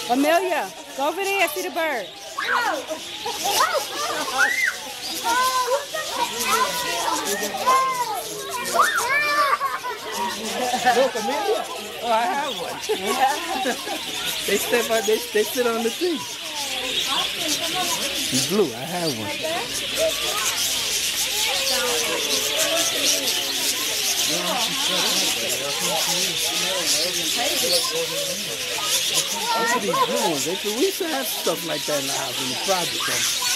Amelia, go over there and see the bird. Look, Amelia. Oh, I have one. They step out, they sit on the thing. He's blue, I have one. These blue ones, we used to have stuff like that in the house in the project.